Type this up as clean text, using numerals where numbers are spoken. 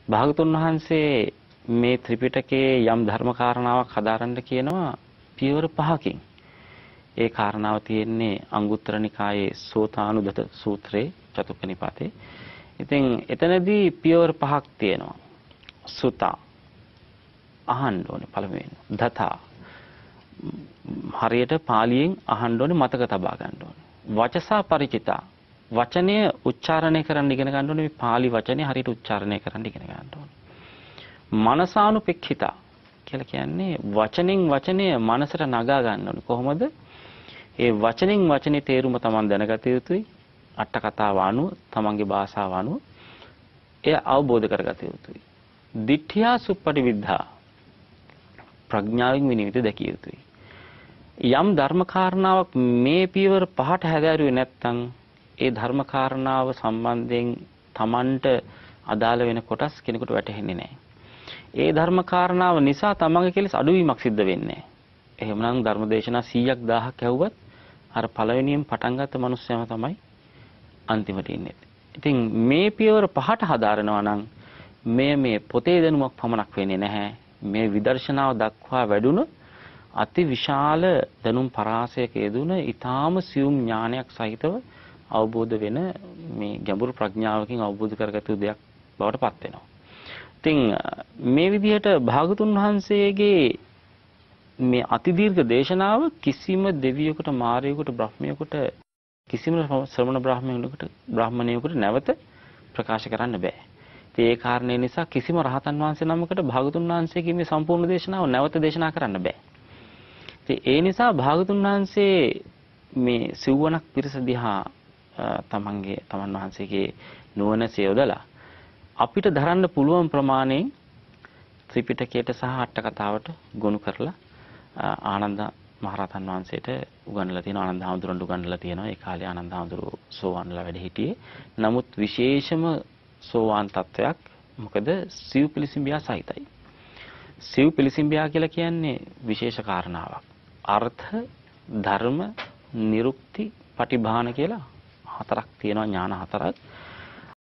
භාගතුන් වහන්සේ මේ ත්‍රිපිටකයේ යම් ධර්ම කාරණාවක් හදාරන්න කියනවා පියවර 5කින්. ඒ කාරණාව තියෙන්නේ අංගුත්තර නිකායේ සෝතානුදත සූත්‍රයේ චතුක්ක නිපාතේ. ඉතින් එතනදී පියවර 5ක් තියෙනවා. සුතා අහන්න ඕනේ පළමුවෙන්. දතා හරියට පාලියෙන් අහන්න ඕනේ, මතක තබා ගන්න ඕනේ. වචසා ಪರಿචිතා වචනය උච්චාරණය කරන්න ඉගෙන ගන්න ඕනේ. මේ පාලි වචනේ හරියට උච්චාරණය කරන්න ඉගෙන ගන්න ඕනේ. මනසානුපෙක්ඛිතා කියලා කියන්නේ වචනෙන් වචනය මනසට නගා ගන්න ඕනේ. කොහොමද? ඒ වචනෙන් වචනේ තේරුම Taman දැනගත යුතුයි. අට කතාව අනුව, Tamanගේ භාෂාව අනුව එය අවබෝධ කරගත යුතුයි. දිට්ඨියා සුප්පටි විද්ධා ප්‍රඥාවෙන් විනිවිද දැකිය යුතුයි. යම් ධර්ම කාරණාවක් මේ පියවර 5ට හැදෑරුවේ නැත්නම් ඒ ධර්ම කාරණාව සම්බන්ධයෙන් Tamanට අදාළ වෙන කොටස් කෙනෙකුට වැටහෙන්නේ නැහැ. ඒ ධර්ම කාරණාව නිසා තමන්ගේ කෙලෙස් අඩුවීමක් සිද්ධ වෙන්නේ. එහෙමනම් ධර්මදේශනා 100ක් 1000ක් ඇහුවත් අර පළවෙනියෙන් පටන් ගත්ත මිනිස්සයම තමයි අන්තිමට ඉන්නේ. ඉතින් මේ පියවර 5ට හදාරනවා නම් මේ පොතේ දැනුමක් පමණක් වෙන්නේ නැහැ. මේ විදර්ශනාව දක්වා වැඩුණු අති විශාල දැනුම් පරාසයක යෙදුන ඊටාම සියුම් ඥානයක් සහිතව අවබෝධ වෙන මේ ගැඹුරු ප්‍රඥාවකින් අවබෝධ කරගත යුතු දෙයක් බවට පත් වෙනවා. ඉතින් මේ විදිහට භාගතුන් වහන්සේගේ මේ අති දීර්ඝ දේශනාව කිසිම දෙවියෙකුට, මාරයෙකුට, බ්‍රහ්මයෙකුට, කිසිම ශ්‍රමණ බ්‍රාහ්මණයෙකුට නැවත ප්‍රකාශ කරන්න බෑ. ඉතින් ඒ කාරණේ නිසා කිසිම රහතන් වහන්සේ නමකට භාගතුන් වහන්සේගේ මේ සම්පූර්ණ දේශනාව නැවත දේශනා කරන්න බෑ. ඉතින් ඒ නිසා භාගතුන් වහන්සේ මේ සිව්වණක් පිරිස දිහා තමන් වහන්සේගේ නුවණ සයොදලා අපිට දරන්න පුළුවන් ප්‍රමාණයෙන් ත්‍රිපිටකයට සහ අට කතාවට ගොනු කරලා ආනන්ද මහරහතන් වහන්සේට උගන්වලා තියෙනවා. ආනන්ද හාමුදුරන්ට උගන්වලා තියෙනවා. ඒ කාලේ ආනන්ද හාමුදුරුවෝ සෝවාන්ලා වැඩ හිටියේ. නමුත් විශේෂම සෝවාන් තත්වයක්. මොකද සිව් පිළිසිඹියා සහිතයි. සිව් පිළිසිඹියා කියලා කියන්නේ විශේෂ කාරණාවක්. අර්ථ, ධර්ම, නිරුක්ති, පටිභාන කියලා 4ක් තියෙනවා, ඥාන 4ක්.